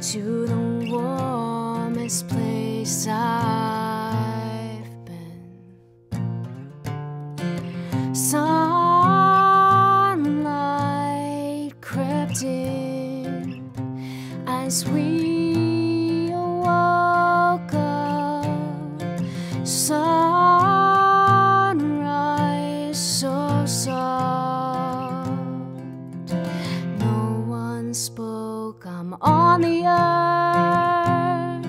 to the warmest place I've been. Sunlight crept in as we woke up. Sunrise so soft, no one spoke. I'm on the earth,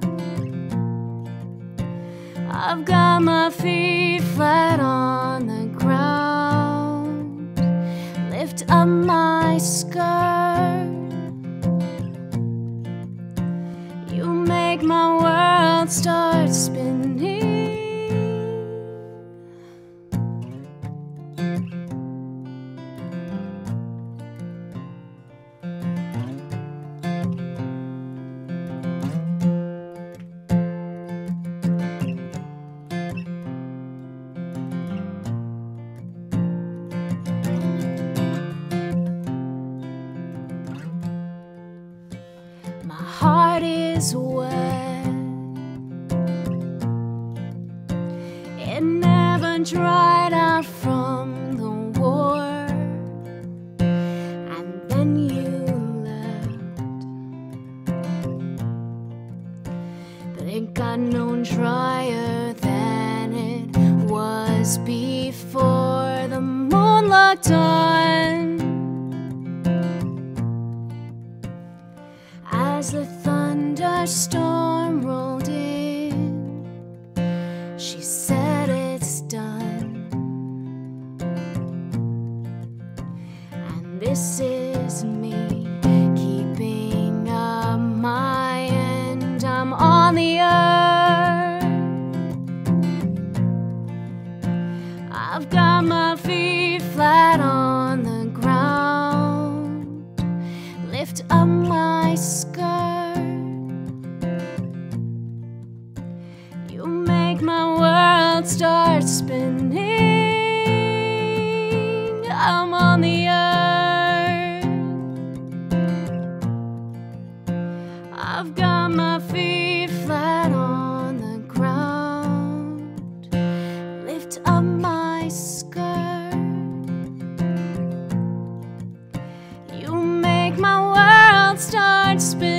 I've got my feet flat on the ground. Lift up my skirt, you make my world start spinning. My heart is wet, it never dried out from the war. And then you left, but it got no drier than it was before. The moon looked on as the thunderstorm rolled in. She said it's done, and this is me keeping up my end. I'm on the earth, I've got my feet flat on the ground. Lift up my skirt, you make my world start spinning. I'm on the earth, I've got my feet flat on the ground. Lift up my skirt, you make my world start spinning.